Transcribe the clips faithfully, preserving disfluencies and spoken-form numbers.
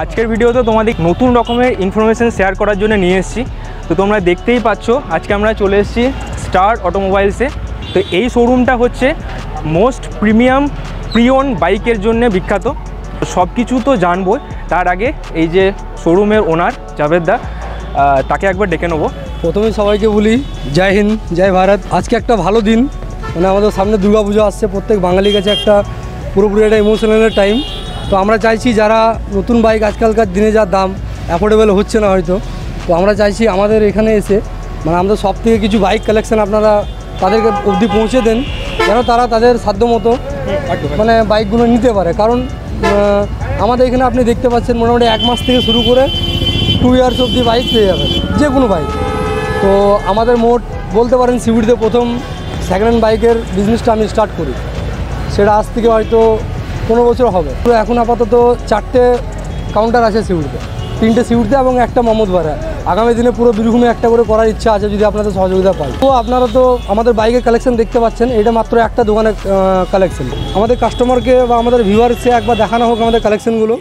আজকের ভিডিওতে তোমাদের নতুন রকমের ইনফরমেশন শেয়ার করার জন্য নিয়ে এসেছি। তো তোমরা দেখতেই পাচ্ছ আজকে আমরা চলে এসেছি স্টার অটোমোবাইলসে। তো এই শোরুমটা হচ্ছে মোস্ট প্রিমিয়াম প্রিওন বাইকের জন্য বিখ্যাত। সব কিছু তো জানবো, তার আগে এই যে শোরুমের ওনার জাভেদ দা, তাকে একবার ডেকে নেবো। প্রথমে সবাইকে বলি জয় হিন্দ, জয় ভারত। আজকে একটা ভালো দিন, মানে আমাদের সামনে দুর্গা পুজো আসছে। প্রত্যেক বাঙালির কাছে একটা পুরোপুরি একটা ইমোশনালের টাইম। তো আমরা চাইছি যারা নতুন বাইক, আজকালকার দিনে যা দাম অ্যাফোর্ডেবল হচ্ছে না হয়তো, তো আমরা চাইছি আমাদের এখানে এসে মানে আমাদের সব থেকে কিছু বাইক কালেকশান আপনারা তাদেরকে অবধি পৌঁছে দেন, যেন তারা তাদের সাধ্য মতো মানে বাইকগুলো নিতে পারে। কারণ আমাদের এখানে আপনি দেখতে পাচ্ছেন মোটামুটি এক মাস থেকে শুরু করে টু ইয়ার্স অবধি বাইক পেয়ে যাবেন, যে কোনো বাইক। তো আমাদের মোট বলতে পারেন সিউড়িতে প্রথম সেকেন্ড হ্যান্ড বাইকের বিজনেসটা আমি স্টার্ট করি, সেটা আজ থেকে হয়তো পনেরো বছর হবে। তো এখন আপাতত চারটে কাউন্টার আছে সিউড়িতে, তিনটে সিউড়িতে এবং একটা মোহাম্মদবাড়া। আগামী দিনে পুরো বীরভূমে একটা করে করার ইচ্ছা আছে যদি আপনাদের সহযোগিতা পাই। তো আপনারা তো আমাদের বাইকের কালেকশন দেখতে পাচ্ছেন, এটা মাত্র একটা দোকানের কালেকশন। আমাদের কাস্টমারকে বা আমাদের ভিউয়ার্সকে একবার দেখানো হোক আমাদের কালেকশনগুলো।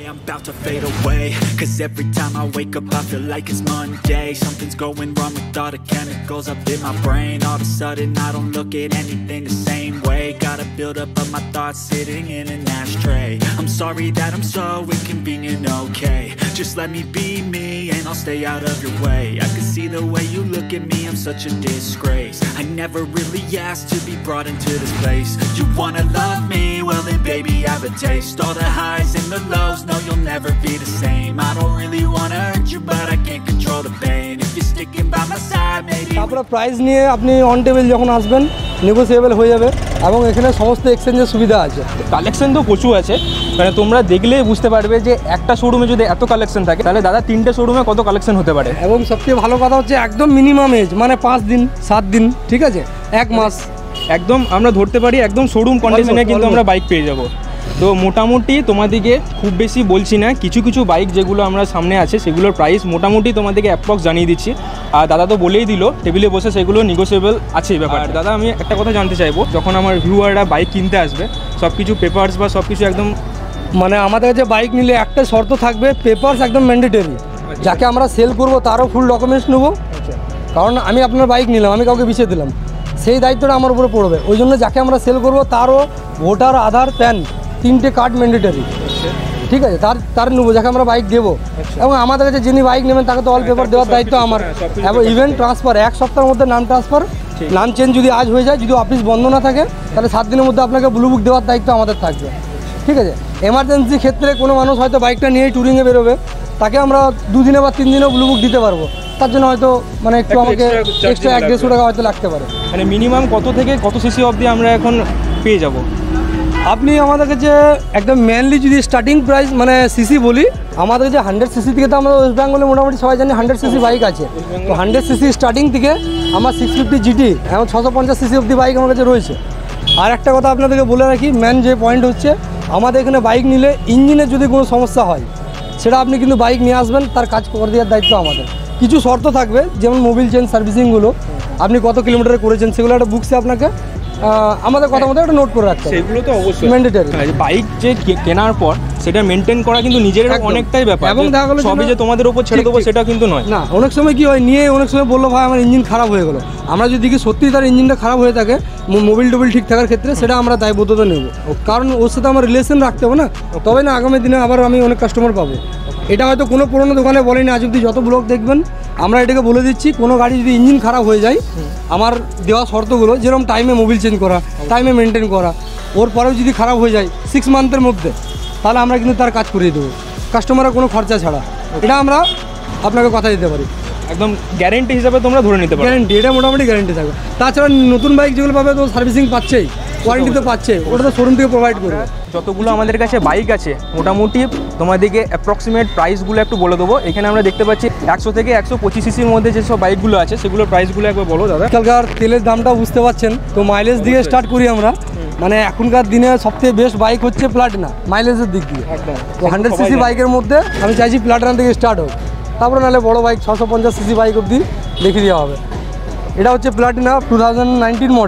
Gotta build up of my thoughts sitting in an ashtray. I'm sorry that I'm so inconvenient, okay? Just let me be me and I'll stay out of your way. I can see the way you look at me, I'm such a disgrace. I never really asked to be brought into this place. You wanna love me? Well then baby I have a taste. All the highs and the lows, no you'll never be the same. I don't really wanna hurt you but I can't control the pain. If you're sticking by my side maybe. তারপরে price নিয়ে আপনি on table যখন আসবেন negotiable হয়ে যাবে, এবং এখানে সমস্ত এক্সচেঞ্জের সুবিধা আছে। কালেকশন তো প্রচুর আছে, মানে তোমরা দেখলেই বুঝতে পারবে যে একটা শোরুমে যদি এত কালেকশন থাকে তাহলে দাদা তিনটে শোরুমে কত কালেকশন হতে পারে। এবং সবচেয়ে ভালো কথা হচ্ছে একদম মিনিমাম এজ, মানে পাঁচ দিন সাত দিন, ঠিক আছে, এক মাস একদম আমরা ধরতে পারি একদম শোরুম কন্ডিশনে কিন্তু আমরা বাইক পেয়ে যাব। তো মোটামুটি তোমাদেরকে খুব বেশি বলছি না, কিছু কিছু বাইক যেগুলো আমরা সামনে আছে সেগুলোর প্রাইস মোটামুটি তোমাদেরকে অ্যাপ্রক্স জানিয়ে দিচ্ছি। আর দাদা তো বলেই দিল টেবিলে বসে সেগুলো নেগোসিয়েবল আছে ব্যাপার। দাদা আমি একটা কথা জানতে চাইবো, যখন আমার ভিউয়াররা বাইক কিনতে আসবে সব কিছু পেপারস বা সব কিছু একদম মানে আমাদের কাছে বাইক নিলে একটা শর্ত থাকবে, পেপারস একদম ম্যান্ডেটরি। যাকে আমরা সেল করব তারও ফুল ডকুমেন্টস নেবো, কারণ আমি আপনার বাইক নিলাম, আমি কাউকে বিছিয়ে দিলাম, সেই দায়িত্বটা আমার উপরে পড়বে। ওই জন্য যাকে আমরা সেল করব তারও ভোটার, আধার, প্যান তিনটে কার্ড ম্যান্ডেটরি, ঠিক আছে, তার তার নেবো যাকে আমরা বাইক দেবো। এবং আমাদের কাছে যিনি বাইক নেবেন তাকে তো অল পেপার দেওয়ার দায়িত্ব আমার। এবং ইভেন্ট ট্রান্সফার এক সপ্তাহের মধ্যে নাম ট্রান্সফার, নাম চেঞ্জ যদি আজ হয়ে যায়, যদি অফিস বন্ধ না থাকে তাহলে সাত দিনের মধ্যে আপনাকে ব্লু বুক দেওয়ার দায়িত্ব আমাদের থাকবে, ঠিক আছে। এমার্জেন্সি ক্ষেত্রে কোনো মানুষ হয়তো বাইকটা নিয়েই ট্যুরিংয়ে বেরোবে, তাকে আমরা দুদিনে বা তিন দিনেও ব্লু বুক দিতে পারবো। তার জন্য হয়তো মানে একটু আমাকে এক্সট্রা এক দেড়শো টাকা হয়তো লাগতে পারে। মানে মিনিমাম কত থেকে কত সিসি অবধি আমরা এখন পেয়ে যাব? আপনি আমাদের কাছে একদম মেনলি যদি স্টার্টিং প্রাইস মানে সিসি বলি, আমাদের কাছে হান্ড্রেড সিসি থেকে তো আমাদের ওয়েস্ট বেঙ্গলে মোটামুটি সবাই জানি হান্ড্রেড সিসি বাইক আছে। তো হান্ড্রেড সিসি স্টার্টিং থেকে আমার সিক্স ফিফটি জিটি এবং ছশো পঞ্চাশ সিসি অব্দি বাইক আমার কাছে রয়েছে। আর একটা কথা আপনাদেরকে বলে রাখি, মেন যে পয়েন্ট হচ্ছে আমাদের এখানে বাইক নিলে ইঞ্জিনের যদি কোনো সমস্যা হয় সেটা আপনি কিন্তু বাইক নিয়ে আসবেন, তার কাজ করে দেওয়ার দায়িত্ব আমাদের। কিছু শর্ত থাকবে, যেমন মোবিল চেঞ্জ সার্ভিসিংগুলো আপনি কত কিলোমিটারে করেছেন সেগুলো একটা বুকসে আপনাকে আমাদের কথা মতো একটা নোট করে রাখতে হবে। সেগুলো তো অবশ্যই ম্যান্ডেটরি। বাইক যে কেনার পর সেটা মেনটেন করা কিন্তু নিজের অনেকটাই ব্যাপার, এবং দেখা গেলো সবই যে তোমাদের উপর ছেড়ে দেবো সেটা কিন্তু নয়। না, অনেক সময় কি হয়, নিয়ে অনেক সময় বললো ভাই আমার ইঞ্জিন খারাপ হয়ে গেলো, আমরা যদি কি সত্যি তার ইঞ্জিনটা খারাপ হয়ে থাকে মোবিল টোবিল ঠিক থাকার ক্ষেত্রে সেটা আমরা দায়বদ্ধতা নেব, কারণ ওর সাথে আমার রিলেশন রাখতে হবে না, তবে না আগামী দিনে আবার আমি অনেক কাস্টমার পাবো। এটা হয়তো কোনো পুরোনো দোকানে বলেনি আজ অব্দি, যত ব্লগ দেখবেন আমরা এটাকে বলে দিচ্ছি, কোনো গাড়ি যদি ইঞ্জিন খারাপ হয়ে যায় আমার দেওয়া শর্তগুলো যেরকম টাইমে মোবিল চেঞ্জ করা, টাইমে মেনটেন করা, ওর পরেও যদি খারাপ হয়ে যায় সিক্স মান্থের মধ্যে তাহলে আমরা কিন্তু তার কাজ করিয়ে দেবো কাস্টমারের কোনো খরচা ছাড়া। এটা আমরা আপনাকে কথা দিতে পারি, একদম গ্যারেন্টি হিসাবে তোমরা ধরে নিতে পারো। গ্যারেন্টি, এটা মোটামুটি গ্যারেন্টি থাকবে। তাছাড়া নতুন বাইক যেগুলো পাবে তো সার্ভিসিং পাচ্ছেই, ওয়ারেন্টি তো পাচ্ছে, ওটা তো শোরুম থেকে প্রোভাইড করবে। যতগুলো আমাদের কাছে বাইক আছে মোটামুটি তোমাদেরকে অ্যাপ্রক্সিমেট প্রাইসগুলো একটু বলে দেবো। এখানে আমরা দেখতে পাচ্ছি একশো থেকে একশো পঁচিশ সিসির মধ্যে যেসব বাইকগুলো আছে সেগুলোর প্রাইসগুলো একবার বলো দাদা। আজকালকার তেলের দামটা বুঝতে পারছেন, তো মাইলেজ দিয়ে স্টার্ট করি আমরা। মানে এখনকার দিনে সবথেকে বেস্ট বাইক হচ্ছে প্লাটিনা মাইলেজের দিক দিয়ে। তো হান্ড্রেড সিসি বাইকের মধ্যে আমি চাইছি প্লাটিনা থেকে স্টার্ট হোক, তারপরে নাহলে বড়ো বাইক ছশো পঞ্চাশ সিসি বাইক অবধি দেখিয়ে দেওয়া হবে। এটা হচ্ছে Platina two thousand nineteen model,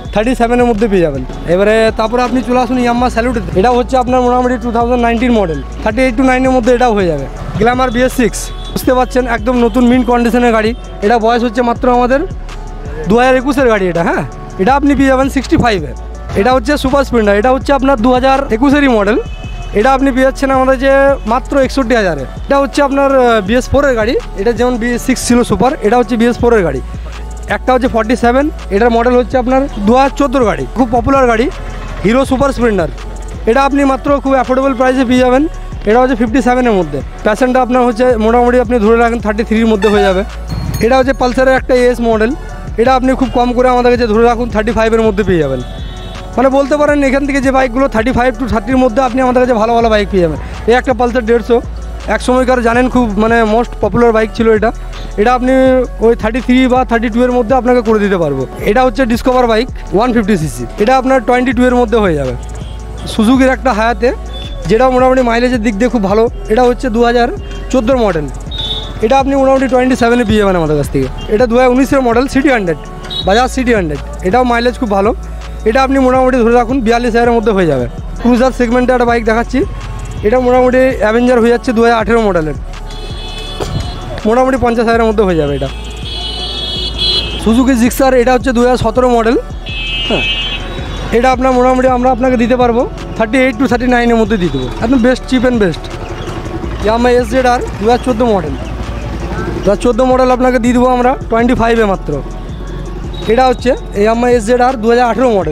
thirty সেভেনের মধ্যে পেয়ে যাবেন। এবারে তারপরে আপনি চলে আসুন ইয়ামাহা স্যালুটে, এটা হচ্ছে আপনার মোটামুটি two thousand nineteen model, thirty eight two নাইনের মধ্যে এটাও হয়ে যাবে। গ্ল্যামার বিএস সিক্স বুঝতে পারছেন, একদম নতুন মিন কন্ডিশনের গাড়ি। এটা বয়স হচ্ছে মাত্র আমাদের দু হাজার একুশের গাড়ি এটা। হ্যাঁ, এটা আপনি পেয়ে যাবেন সিক্সটি ফাইভে। এটা হচ্ছে সুপার স্প্লেন্ডার, এটা হচ্ছে আপনার দু হাজার একুশেরই মডেল। এটা আপনি পেয়ে যাচ্ছেন আমাদের যে মাত্র একষট্টি হাজারে। এটা হচ্ছে আপনার বিএস ফোরের গাড়ি, এটা যেমন বিএস সিক্স ছিল সুপার, এটা হচ্ছে বিএস ফোরের গাড়ি। একটা হচ্ছে ফর্টি সেভেন, এটার মডেল হচ্ছে আপনার দু হাজার চোদ্দোর গাড়ি, খুব পপুলার গাড়ি, হিরো সুপার স্প্লেন্ডার। এটা আপনি মাত্র খুব অ্যাফোর্ডেবল প্রাইসে পেয়ে যাবেন। এটা হচ্ছে ফিফটি সেভেনের মধ্যে। প্যাশনটা আপনার হচ্ছে মোটামুটি আপনি ধরে রাখেন থার্টি থ্রির মধ্যে হয়ে যাবে। এটা হচ্ছে পালসারের একটা এস মডেল, এটা আপনি খুব কম করে আমাদের কাছে ধরে রাখুন থার্টি ফাইভের মধ্যে পেয়ে যাবেন। মানে বলতে পারেন এখান থেকে যে বাইকগুলো থার্টি ফাইভ টু থার্টির মধ্যে আপনি আমাদের কাছে ভালো ভালো বাইক পেয়ে যাবেন। এই একটা পালসার দেড়শো, এক সময়কার জানেন খুব মানে মোস্ট পপুলার বাইক ছিল এটা। এটা আপনি ওই থার্টি থ্রি বা থার্টি টু এর মধ্যে আপনাকে করে দিতে পারবো। এটা হচ্ছে Discover bike one fifty CC, এটা আপনার টোয়েন্টি টু এর মধ্যে হয়ে যাবে। সুজুকির একটা হায়াতে, যেটা মোটামুটি মাইলেজের দিক দিয়ে খুব ভালো। এটা হচ্ছে দু হাজার চোদ্দোর মডেল, এটা আপনি মোটামুটি টোয়েন্টি সেভেনে পেয়ে যাবেন আমাদের কাছ থেকে। এটা দু হাজার উনিশের model CT hundred, Bajaj CT hundred, এটাও মাইলেজ খুব ভালো। এটা আপনি মোটামুটি ধরে রাখুন বিয়াল্লিশ হাজারের মধ্যে হয়ে যাবে। ক্রুজার সেগমেন্টে একটা বাইক দেখাচ্ছি, এটা মোটামুটি অ্যাভেঞ্জার হয়ে যাচ্ছে দু হাজার আঠেরো মডেলের, মোটামুটি পঞ্চাশ হাজারের মধ্যে হয়ে যাবে এটা। সুজুকি জিক্সার, এটা হচ্ছে দু হাজার সতেরো মডেল। হ্যাঁ, এটা আপনার মোটামুটি আমরা আপনাকে দিতে পারবো থার্টি এইট টু থার্টি নাইনের মধ্যে দিয়ে দেবো, একদম best, cheap and best. Yamaha S Z R দু হাজার চোদ্দো মডেল, দু হাজার চোদ্দো মডেল আপনাকে দিয়ে দেবো আমরা টোয়েন্টি ফাইভে মাত্র। এটা হচ্ছে ইয়ামাহা এস জেড আর দু হাজার আঠেরো মডেল।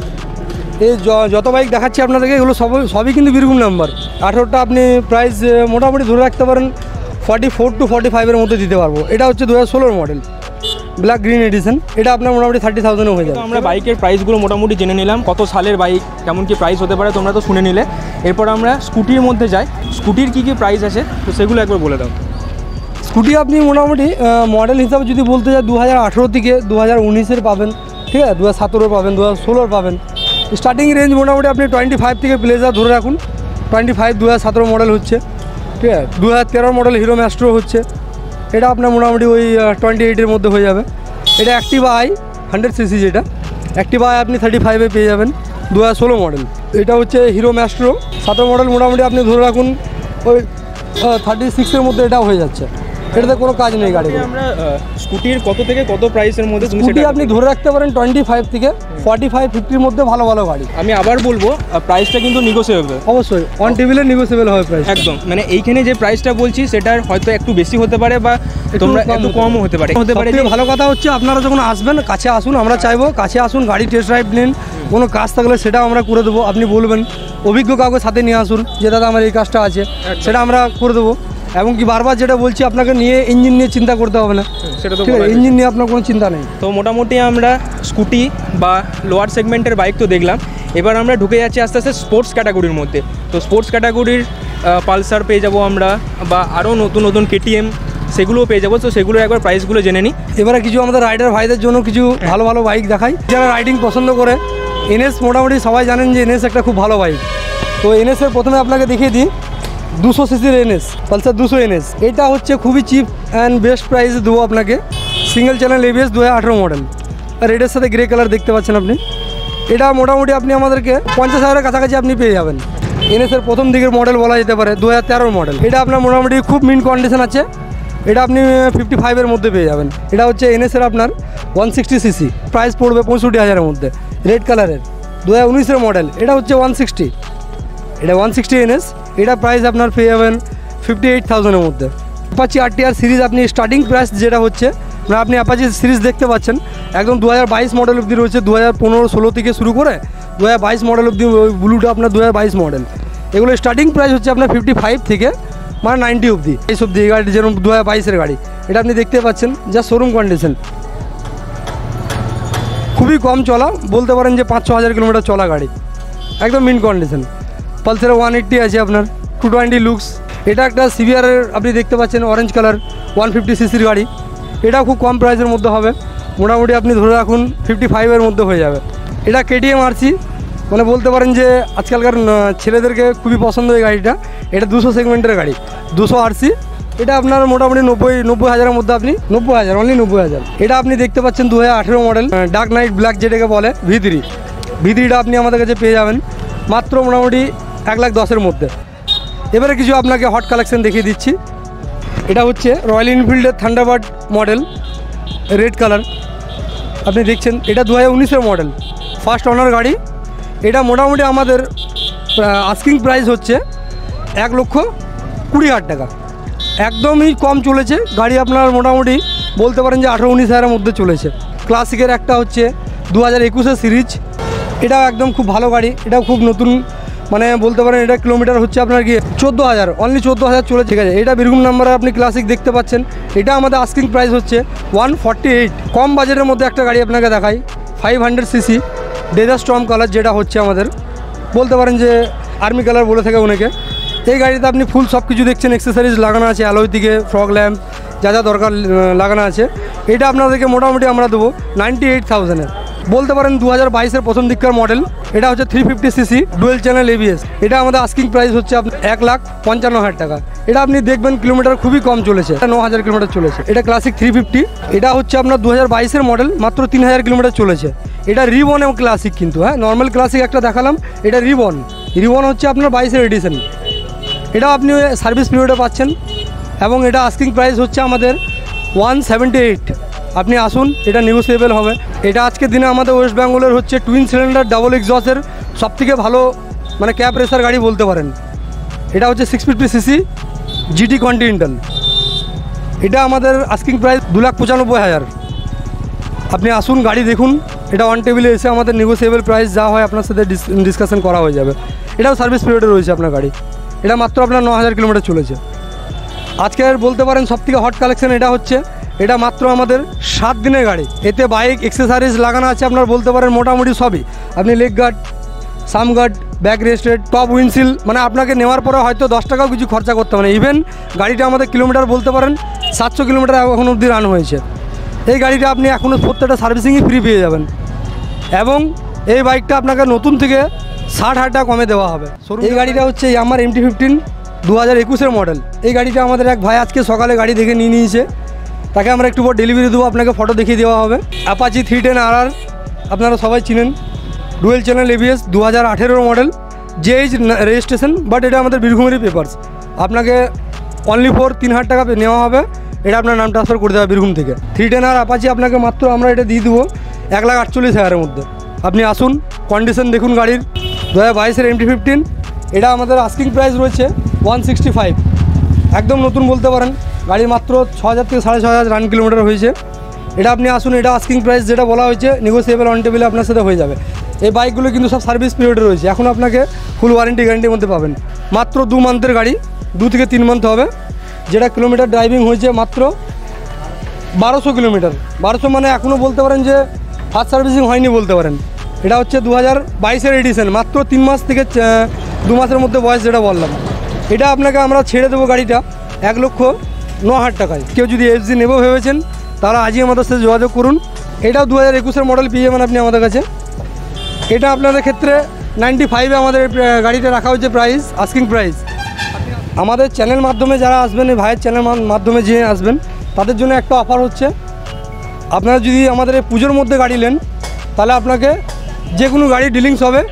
এই যত বাইক দেখাচ্ছি আপনাদেরকে এগুলো সব সবই কিন্তু বীরভূম নাম্বার। আঠেরোটা আপনি প্রাইস মোটামুটি ধরে রাখতে পারেন ফর্টি ফোর টু ফর্টি ফাইভের মধ্যে দিতে পারবো। এটা হচ্ছে দু হাজার ষোলোর মডেল, ব্ল্যাক গ্রিন এডিশন, এটা আপনার মোটামুটি থার্টি থাউজেন্ডও হয়ে যাবে। আমরা বাইকের প্রাইসগুলো মোটামুটি জেনে নিলাম, কত সালের বাইক, কেমন কি প্রাইস হতে পারে তোমরা তো শুনে নিলে। এরপর আমরা স্কুটির মধ্যে যাই, স্কুটির কী কী প্রাইস আছে তো সেগুলো একবার বলে দাও। স্কুটি আপনি মোটামুটি মডেল হিসাবে যদি বলতে চাই দু হাজার আঠেরো থেকে দু হাজার উনিশের পাবেন, ঠিক আছে, দু হাজার সতেরোর পাবেন, দু হাজার ষোলোর পাবেন। স্টার্টিং রেঞ্জ মোটামুটি আপনি টোয়েন্টি ফাইভ থেকে প্লেজার ধরে রাখুন, টোয়েন্টি ফাইভ দু হাজার সতেরো মডেল হচ্ছে, ঠিক আছে। দু হাজার তেরো মডেল হিরো ম্যাস্ট্রো হচ্ছে, এটা আপনার মোটামুটি ওই টোয়েন্টি এইটের মধ্যে হয়ে যাবে। এটা অ্যাক্টিভা আই হান্ড্রেড সিসি, যেটা অ্যাক্টিভা আই আপনি থার্টি ফাইভে পেয়ে যাবেন, দু হাজার ষোলো মডেল। এটা হচ্ছে হিরো ম্যাস্ট্রো সতেরো মডেল, মোটামুটি আপনি ধরে রাখুন ওই থার্টি সিক্সের মধ্যে এটাও হয়ে যাচ্ছে, এটাতে কোনো কাজ নেই গাড়ি। আমরা স্কুটির কত থেকে কত প্রাইসের মধ্যে স্কুটি আপনি ধরে রাখতে পারেন টোয়েন্টি ফাইভ থেকে ফর্টি ফাইভ ফিফটির মধ্যে ভালো ভালো গাড়ি। আমি আবার বলবো প্রাইসটা কিন্তু নিগোসিয়েবল, অবশ্যই অন টেবিলে নিগোসিয়েবল হবে প্রাইস একদম। মানে এইখানে যে প্রাইসটা বলছি সেটার হয়তো একটু বেশি হতে পারে বা তোমরা একটু কমও হতে পারে হতে পারে যে ভালো কথা হচ্ছে আপনারা যখন আসবেন কাছে আসুন, আমরা চাইবো কাছে আসুন, গাড়ি টেস্ট ড্রাইভ নিন, কোনো কাজ থাকলে সেটাও আমরা করে দেবো। আপনি বলবেন অভিজ্ঞ কাউকে সাথে নিয়ে আসুন যে দাদা আমার এই কাজটা আছে, সেটা আমরা করে দেবো। এবং কি বারবার যেটা বলছি আপনাকে নিয়ে ইঞ্জিন নিয়ে চিন্তা করতে হবে না, সেটা তো ইঞ্জিন নিয়ে আপনার কোনো চিন্তা নেই। তো মোটামুটি আমরা স্কুটি বা লোয়ার সেগমেন্টের বাইক তো দেখলাম, এবার আমরা ঢুকে যাচ্ছি আস্তে আস্তে স্পোর্টস ক্যাটাগরির মধ্যে। তো স্পোর্টস ক্যাটাগরির পালসার পেয়ে যাবো আমরা, বা আরও নতুন নতুন কেটিএম সেগুলোও পেয়ে যাবো। তো সেগুলো একবার প্রাইসগুলো জেনে নিই। এবারে কিছু আমাদের রাইডার ভাইদের জন্য কিছু ভালো ভালো বাইক দেখাই, যারা রাইডিং পছন্দ করে। এনএস মোটামুটি সবাই জানেন যে এনএস একটা খুব ভালো বাইক। তো এনএসের প্রথমে আপনাকে দেখিয়ে দিই দুশো সিসির এনএস, পালসার দুশো এনএস। এটা হচ্ছে খুবই চিপ অ্যান্ড বেস্ট প্রাইসে দেবো আপনাকে। সিঙ্গেল চ্যানেল এবিএস দু হাজার আঠেরো মডেল, আর রেডের সাথে গ্রে কালার দেখতে পাচ্ছেন আপনি। এটা মোটামুটি আপনি আমাদেরকে পঞ্চাশ হাজারের কাছাকাছি আপনি পেয়ে যাবেন। এনএসের প্রথম দিকের মডেল বলা যেতে পারে, দু হাজার তেরোর মডেল। এটা আপনার মোটামুটি খুব মিন কন্ডিশন আছে, এটা আপনি ফিফটি ফাইভের মধ্যে পেয়ে যাবেন। এটা হচ্ছে এনএসের আপনার ওয়ান সিক্সটি সিসি, প্রাইস পড়বে পঁয়ষট্টি হাজারের মধ্যে, রেড কালারের, দু হাজার উনিশের মডেল। এটা হচ্ছে ওয়ান সিক্সটি, এটা ওয়ান সিক্সটি এনএস, এটা প্রাইস আপনার পেয়ে যাবেন ফিফটি এইট থাউজেন্ডের মধ্যে। অ্যাপাচি আরটিআর সিরিজ আপনি স্টার্টিং প্রাইস যেটা হচ্ছে, মানে আপনি অ্যাপাচি সিরিজ দেখতে পাচ্ছেন একদম দু হাজার বাইশ মডেল অবধি রয়েছে, দু হাজার পনেরো ষোলো থেকে শুরু করে দু হাজার বাইশ মডেল অবধি। ওই ব্লুটা আপনার দু হাজার বাইশ মডেল। এগুলো স্টার্টিং প্রাইস হচ্ছে আপনার ফিফটি ফাইভ থেকে মানে নাইনটি অবধি, এই সব দিয়ে গাড়ি যেরকম দু হাজার বাইশের গাড়ি। এটা আপনি দেখতে পাচ্ছেন যা শোরুম কন্ডিশন, খুবই কম চলা, বলতে পারেন যে পাঁচ ছ হাজার কিলোমিটার চলা গাড়ি, একদম মিন কন্ডিশন। পালসারের ওয়ান এইট্টি আছে আপনার, টু টোয়েন্টি লুকস। এটা একটা সিভিআরের আপনি দেখতে পাচ্ছেন অরেঞ্জ কালার, ওয়ান ফিফটি সিসির গাড়ি। এটাও খুব কম প্রাইসের মধ্যে হবে, মোটামুটি আপনি ধরে রাখুন ফিফটি ফাইভের মধ্যে হয়ে যাবে। এটা কেটিএম আরসি, মানে বলতে পারেন যে আজকালকার ছেলেদেরকে খুবই পছন্দ এই গাড়িটা। এটা দুশো সেগমেন্টের গাড়ি, দুশো আরসি, এটা আপনার মোটামুটি নব্বই নব্বই হাজারের মধ্যে আপনি নব্বই হাজার অনলি নব্বই হাজার। এটা আপনি দেখতে পাচ্ছেন দু হাজার আঠেরো মডেল ডার্ক নাইট ব্ল্যাক যেটাকে বলে ভি থ্রি ভি থ্রিটা আপনি আমাদের কাছে পেয়ে যাবেন মাত্র মোটামুটি এক লাখ দশের মধ্যে। এবারে কিছু আপনাকে হট কালেকশন দেখিয়ে দিচ্ছি। এটা হচ্ছে রয়্যাল এনফিল্ডের থান্ডারবার্ড মডেল রেড কালার আপনি দেখছেন। এটা দু হাজার উনিশের মডেল ফার্স্ট অনার গাড়ি। এটা মোটামুটি আমাদের আস্কিং প্রাইস হচ্ছে এক লক্ষ কুড়ি হাজার টাকা, একদমই কম চলেছে গাড়ি। আপনার মোটামুটি বলতে পারেন যে আঠেরো উনিশ হাজারের মধ্যে চলেছে। ক্লাসিকের একটা হচ্ছে দু হাজার একুশের সিরিজ, এটাও একদম খুব ভালো গাড়ি। এটাও খুব নতুন, মানে বলতে পারেন এটা কিলোমিটার হচ্ছে আপনার কি চোদ্দো হাজার অনলি চোদ্দো হাজার চলে, ঠিক আছে। এটা বীরভূম নাম্বারে আপনি ক্লাসিক দেখতে পাচ্ছেন। এটা আমাদের আস্কিং প্রাইস হচ্ছে ওয়ান ফর্টি এইট। কম বাজেটের মধ্যে একটা গাড়ি আপনাকে দেখাই, five hundred CC desert storm colour, যেটা হচ্ছে আমাদের বলতে পারেন যে আর্মি কালার বলে থাকে অনেকে। এই গাড়িতে আপনি ফুল সব কিছু দেখছেন, অ্যাক্সেসরিজ লাগানো আছে, অ্যালয় থেকে ফগ ল্যাম্প যা যা দরকার লাগানো আছে। এটা আপনাদেরকে মোটামুটি আমরা দেবো নাইনটি এইট থাউজেন্ডের, বলতে পারেন দু হাজার বাইশের প্রথম দিককার মডেল। এটা হচ্ছে three fifty CC dual channel ABS. এটা আমাদের আস্কিং প্রাইস হচ্ছে আপনার এক লাখ পঞ্চান্ন হাজার টাকা। এটা আপনি দেখবেন কিলোমিটার খুবই কম চলেছে, ন হাজার কিলোমিটার চলেছে। এটা ক্লাসিক থ্রি ফিফটি, এটা হচ্ছে আপনার দু হাজার বাইশের মডেল, মাত্র তিন হাজার কিলোমিটার চলেছে। এটা রিবন এবং ক্লাসিক কিন্তু, হ্যাঁ নর্মাল ক্লাসিক একটা দেখালাম, এটা রিবন। রিবন হচ্ছে আপনার বাইশের এডিশন। এটাও আপনি সার্ভিস পিরিয়ডে পাচ্ছেন এবং এটা আস্কিং প্রাইস হচ্ছে আমাদের ওয়ান সেভেন্টি এইট। আপনি আসুন, এটা নেগোসিয়েবল হবে। এটা আজকের দিনে আমাদের ওয়েস্ট বেঙ্গলের হচ্ছে টুইন সিলিন্ডার ডাবল এক্সজস্টের সবথেকে ভালো মানে ক্যাব রেসার গাড়ি বলতে পারেন। এটা হচ্ছে six fifty CC GT Continental. এটা আমাদের আস্কিং প্রাইস দু লাখ পঁচানব্বই হাজার। আপনি আসুন, গাড়ি দেখুন। এটা অন টেবিলে এসে আমাদের নেগোসিয়েবল প্রাইস যা হয় আপনার সাথে ডিসকাশন করা হয়ে যাবে। এটাও সার্ভিস পিরিয়ডে রয়েছে আপনার গাড়ি। এটা মাত্র আপনার ন হাজার কিলোমিটার চলেছে। আজকের বলতে পারেন সবথেকে হট কালেকশন এটা হচ্ছে, এটা মাত্র আমাদের সাত দিনের গাড়ি। এতে বাইক অ্যাক্সেসরিজ লাগানো আছে আপনার বলতে পারেন মোটামুটি সবই। আপনি leg guard, sump guard, back rested, top windshield, মানে আপনাকে নেওয়ার পরে হয়তো দশ টাকাও কিছু খরচা করতে হবে না। ইভেন গাড়িটা আমাদের কিলোমিটার বলতে পারেন সাতশো কিলোমিটার এখন অবধি রান হয়েছে। এই গাড়িটা আপনি এখনও প্রত্যেকটা সার্ভিসিংই ফ্রি পেয়ে যাবেন এবং এই বাইকটা আপনাকে নতুন থেকে ষাট হাজার টাকা কমে দেওয়া হবে। এই গাড়িটা হচ্ছে আমার এমটি ফিফটিন দু হাজার একুশের মডেল। এই গাড়িটা আমাদের এক ভাই আজকে সকালে গাড়ি দেখে নিয়ে নিয়েছে, তাকে আমরা একটু পর ডেলিভারি দেবো, আপনাকে ফটো দেখিয়ে দেওয়া হবে। Apache three ten R R আপনারা সবাই চিনেন, ডুয়েল চ্যানেল এবিএস, দু হাজার আঠেরোর মডেল, জেএইচ রেজিস্ট্রেশন, বাট এটা আমাদের বীরভূমেরই পেপার্স। আপনাকে অনলি ফোর তিন হাজার টাকা নেওয়া হবে, এটা আপনার নাম ট্রান্সফার করে দেওয়া বীরভূম থেকে। থ্রি টেন আর অ্যাপাচি আপনাকে মাত্র আমরা এটা দিয়ে দেবো এক লাখ আটচল্লিশ হাজারের মধ্যে। আপনি আসুন, কন্ডিশন দেখুন গাড়ির। দু হাজার বাইশের এমটি ফিফটিন, এটা আমাদের আস্কিং প্রাইস রয়েছে ওয়ান সিক্সটি ফাইভ, একদম নতুন বলতে পারেন। গাড়ি মাত্র ছ হাজার থেকে সাড়ে ছ হাজার রান কিলোমিটার হয়েছে। এটা আপনি আসুন, এটা আস্কিং প্রাইস যেটা বলা হয়েছে নেগোসিয়েবল অন টেবিলে আপনার সাথে হয়ে যাবে। এই বাইকগুলো কিন্তু সব সার্ভিস পিরিয়ডে রয়েছে, এখন আপনাকে ফুল ওয়ারেন্টি গ্যারেন্টির মধ্যে পাবেন। মাত্র দু মান্থের গাড়ি, দু থেকে তিন মান্থ হবে। যেটা কিলোমিটার ড্রাইভিং হয়েছে মাত্র বারোশো কিলোমিটার। বারোশো মানে এখনও বলতে পারেন যে ফার্স্ট সার্ভিসিং হয়নি বলতে পারেন। এটা হচ্ছে দু হাজার বাইশের এডিশন, মাত্র তিন মাস থেকে দু মাসের মধ্যে বয়স যেটা বললাম। এটা আপনাকে আমরা ছেড়ে দেবো গাড়িটা এক লক্ষ ন হাজার টাকায়। কেউ যদি এফ জি নেবো ভেবেছেন তারা আজই আমাদের সাথে যোগাযোগ করুন। এটাও দু হাজার একুশের মডেল পেয়ে যাবেন আপনি আমাদের কাছে। এটা আপনাদের ক্ষেত্রে নাইনটি ফাইভে আমাদের গাড়িটা রাখা হয়েছে প্রাইস, আস্কিং প্রাইস। আমাদের চ্যানেল মাধ্যমে যারা আসবেন, এই ভাইয়ের চ্যানেল মাধ্যমে যে আসবেন তাদের জন্য একটা অফার হচ্ছে, আপনারা যদি আমাদের এই পুজোর মধ্যে গাড়ি নেন তাহলে আপনাকে যে কোনো গাড়ি ডিলিংস হবে,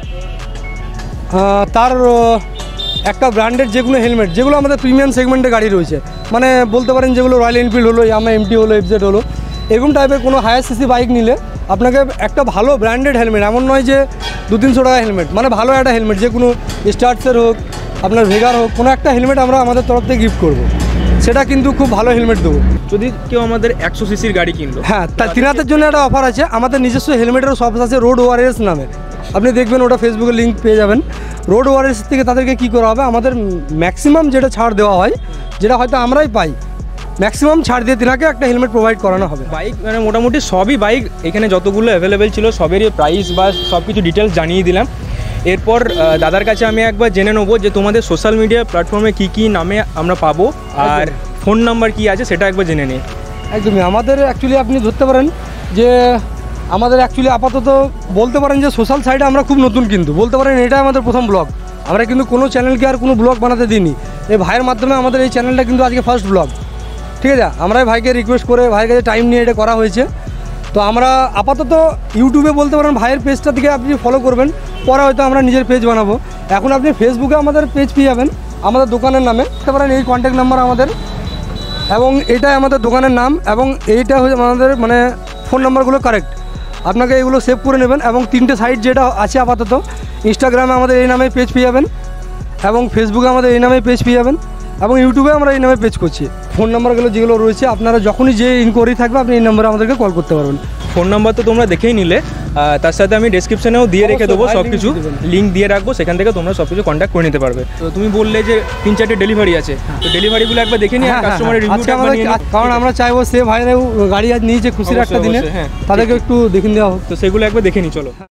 তার একটা ব্র্যান্ডের যে কোনো হেলমেট, যেগুলো আমাদের প্রিমিয়াম সেগমেন্টে গাড়ি রয়েছে, মানে বলতে পারেন যেগুলো রয়্যাল এনফিল্ড হলো, ইয়ামা এমটি হলো, এফজেড হলো, এরকম টাইপের কোনো হায়ার সিসি বাইক নিলে আপনাকে একটা ভালো ব্র্যান্ডেড হেলমেট, এমন নয় যে দু তিনশো টাকা হেলমেট, মানে ভালো একটা হেলমেট, যে কোনো স্টার্টসের হোক, আপনার ভেগার হোক, কোনো একটা হেলমেট আমরা আমাদের তরফ থেকে গিফট করবো। সেটা কিন্তু খুব ভালো হেলমেট দেবো। যদি কেউ আমাদের একশো সিসির গাড়ি কিনলো, হ্যাঁ, তা তিনাদের জন্য একটা অফার আছে। আমাদের নিজস্ব হেলমেটেরও শপ আছে রোড ওয়ারিয়ার্স নামে, আপনি দেখবেন, ওটা ফেসবুকে লিঙ্ক পেয়ে যাবেন। রোড ওয়ারিয়ার্স থেকে তাদেরকে কী করা হবে, আমাদের ম্যাক্সিমাম যেটা ছাড় দেওয়া হয়, যেটা হয়তো আমরাই পাই, ম্যাক্সিমাম ছাড় দিয়ে তিনাকে একটা হেলমেট প্রোভাইড করানো হবে। বাইক মানে মোটামুটি সবই বাইক এখানে যতগুলো অ্যাভেলেবেল ছিল সবেরই প্রাইস বা সব কিছু ডিটেলস জানিয়ে দিলাম। এরপর দাদার কাছে আমি একবার জেনে নেবো যে তোমাদের সোশ্যাল মিডিয়া প্ল্যাটফর্মে কী কী নামে আমরা পাবো আর ফোন নাম্বার কী আছে সেটা একবার জেনে নিই। একদমই, আমাদের অ্যাকচুয়ালি আপনি ধরতে পারেন যে আমাদের অ্যাকচুয়ালি আপাতত বলতে পারেন যে সোশ্যাল সাইডে আমরা খুব নতুন, কিন্তু বলতে পারেন এটা আমাদের প্রথম ব্লগ। আমরা কিন্তু কোনো চ্যানেলকে আর কোনো ব্লগ বানাতে দিইনি, এই ভাইয়ের মাধ্যমে আমাদের এই চ্যানেলটা কিন্তু আজকে ফার্স্ট ব্লগ, ঠিক আছে। আমরা ভাইকে রিকোয়েস্ট করে ভাইয়ের কাছে টাইম নিয়ে এটা করা হয়েছে। তো আমরা আপাতত ইউটিউবে বলতে পারেন ভাইয়ের পেজটা থেকে আপনি ফলো করবেন, পরে হয়তো আমরা নিজের পেজ বানাবো। এখন আপনি ফেসবুকে আমাদের পেজ পেয়ে যাবেন আমাদের দোকানের নামে, বলতে পারেন এই কন্ট্যাক্ট নাম্বার আমাদের, এবং এটাই আমাদের দোকানের নাম, এবং এইটা হচ্ছে আমাদের মানে ফোন নাম্বারগুলো কারেক্ট। আপনাকে এগুলো সেভ করে নেবেন, এবং তিনটে সাইট যেটা আছে আপাতত, ইনস্টাগ্রামে আমাদের এই নামে পেজ পেয়ে যাবেন, এবং ফেসবুকে আমাদের এই নামে পেজ পেয়ে যাবেন, এবং ইউটিউবে আমরা এই নামে পেজ করছি। ফোন নাম্বারগুলো যেগুলো রয়েছে আপনারা যখনই যে ইনকোয়ারি থাকবে আপনি এই নাম্বারে আমাদেরকে কল করতে পারবেন। ফোন নাম্বার তো তোমরা দেখেই নিলে, তার সাথে আমি ডেসক্রিপশনেও দিয়ে রেখে দেবো সব কিছু, লিঙ্ক দিয়ে রাখবো, সেখান থেকে তোমরা সব কিছু কন্ট্যাক্ট করে নিতে পারবে। তো তুমি বললে যে তিন চারটে ডেলিভারি আছে, তো ডেলিভারিগুলো একবার দেখে নিই, কাস্টমারের রিভিউটা একবার নিয়ে নিই, কারণ আমরা চাইবো সে ভাইরাও গাড়ি আজ নিয়েছে খুশির একটা দিনে, তাদেরকে একটু দেখে দেওয়া হোক, তো সেগুলো একবার দেখে নিই চলো।